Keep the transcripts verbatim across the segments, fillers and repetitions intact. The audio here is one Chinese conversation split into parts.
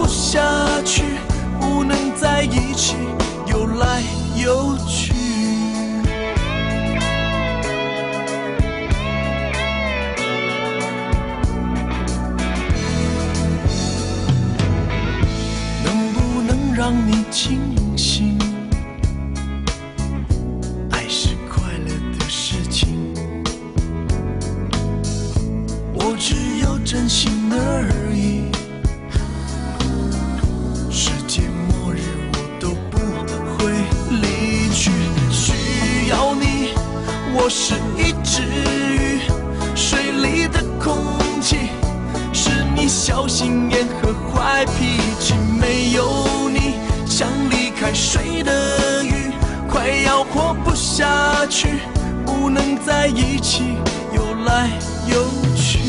下去，不能在一起，游来游去。能不能让你清醒？爱是快乐的事情，我只有真心而已。世界末日我都不会离去，需要你，我是一只鱼，水里的空气是你小心眼和坏脾气，没有你像离开水的鱼，快要活不下去，不能在一起，游来游去。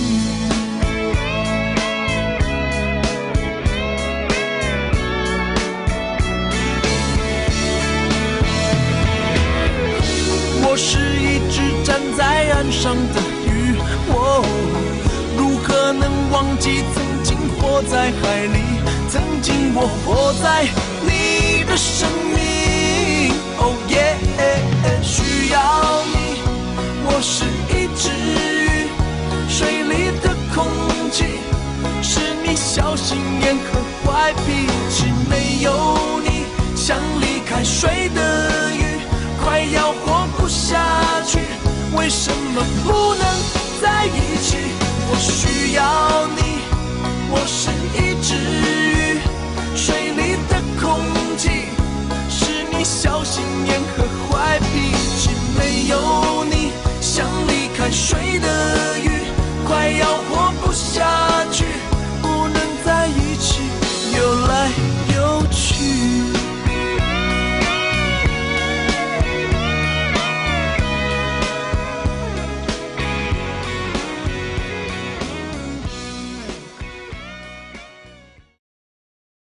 我是一只站在岸上的鱼，哦，如何能忘记曾经活在海里，曾经我活在你的生命。哦耶，需要你，我是一只鱼，水里的空气是你小心眼和坏脾气，没有你像离开水的鱼，快要活不下去，为什么不能在一起？我需要你，我是